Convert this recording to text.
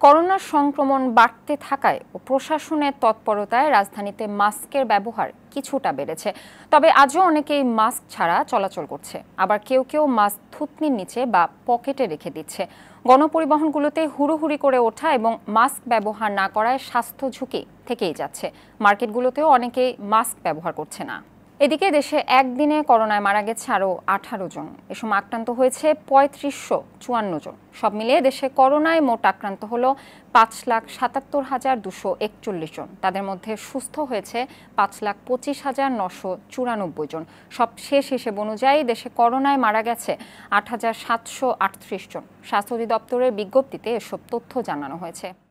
Corona সংক্রমণ বাড়তে থাকায় ও প্রশাসনের তৎপরতায় রাজধানীতে মাস্কের ব্যবহার কিছুটা বেড়েছে। তবে আজও অনেকেই মাস্ক ছাড়া চলাচল করছে, আবার কেউ কেউ মাস্ক থুতনির নিচে বা পকেটে রেখে দিচ্ছে। গণপরিবহনগুলোতে হুড়োহুড়ি করে ওঠা এবং মাস্ক ব্যবহার না করায় স্বাস্থ্য ঝুঁকি থেকেই যাচ্ছে। মার্কেটগুলোতেও অনেকেই মাস্ক ব্যবহার করছে না। এদিকে দেশে একদিনে করোনায় মারা গেছে আরও 18 জন। এ সময় আক্রান্ত হয়েছে ৩৫৫৪ জন। সব মিলিয়ে দেশে করোনায় মোট আক্রান্ত হলো ৫,৭৭,২৪১ জন। তাদের মধ্যে সুস্থ হয়েছে ৫,২৫,৯৯৪ জন। সব শেষ হিসেব অনুযায়ী দেশে করোনায় মারা গেছে ৮,৭৩৮ জন। স্বাস্থ্য অধিদপ্তরের বিজ্ঞপ্তিতে এসব তথ্য জানানো হয়েছে।